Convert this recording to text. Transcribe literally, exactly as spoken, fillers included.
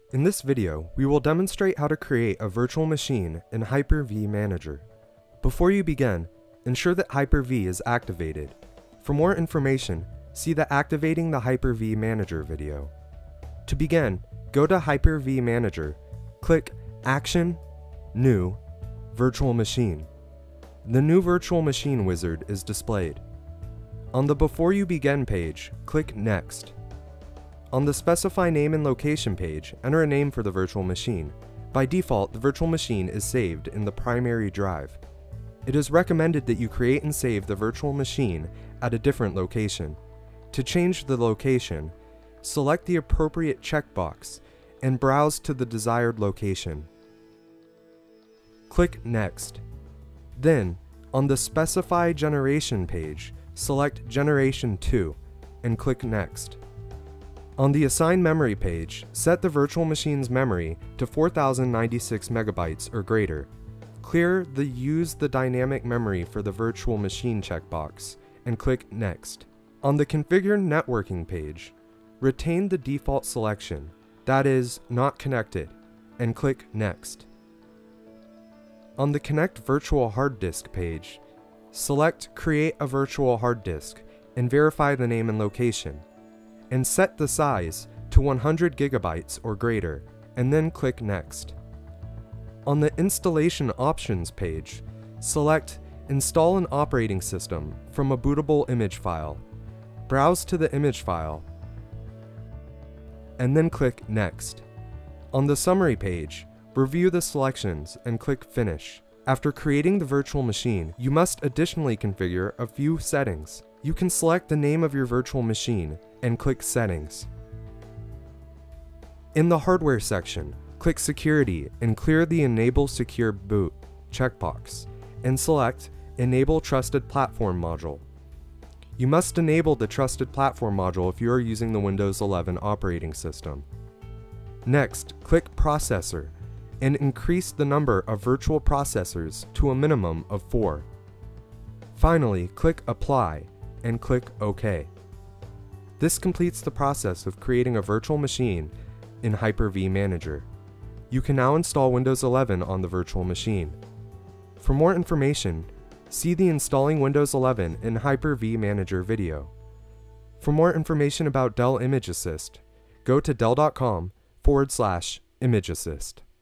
In this video, we will demonstrate how to create a virtual machine in Hyper-V Manager. Before you begin, ensure that Hyper-V is activated. For more information, see the Activating the Hyper-V Manager video. To begin, go to Hyper-V Manager, click Action, New, Virtual Machine. The new virtual machine wizard is displayed. On the Before You Begin page, click Next. On the Specify Name and Location page, enter a name for the virtual machine. By default, the virtual machine is saved in the primary drive. It is recommended that you create and save the virtual machine at a different location. To change the location, select the appropriate checkbox and browse to the desired location. Click Next. Then, on the Specify Generation page, select Generation two and click Next. On the Assign Memory page, set the virtual machine's memory to four thousand ninety-six megabytes or greater. Clear the Use the Dynamic Memory for the virtual machine checkbox and click Next. On the Configure Networking page, retain the default selection, that is, Not Connected, and click Next. On the Connect Virtual Hard Disk page, select Create a Virtual Hard Disk and verify the name and location, and set the size to one hundred gigabytes or greater, and then click Next. On the Installation Options page, select Install an operating system from a bootable image file. Browse to the image file, and then click Next. On the Summary page, review the selections and click Finish. After creating the virtual machine, you must additionally configure a few settings. You can select the name of your virtual machine and click Settings. In the Hardware section, click Security and clear the Enable Secure Boot checkbox and select Enable Trusted Platform Module. You must enable the Trusted Platform module if you are using the Windows eleven operating system. Next, click Processor and increase the number of virtual processors to a minimum of four. Finally, click Apply and click OK. This completes the process of creating a virtual machine in Hyper-V Manager. You can now install Windows eleven on the virtual machine. For more information, see the Installing Windows eleven in Hyper-V Manager video. For more information about Dell Image Assist, go to dell dot com forward slash image assist.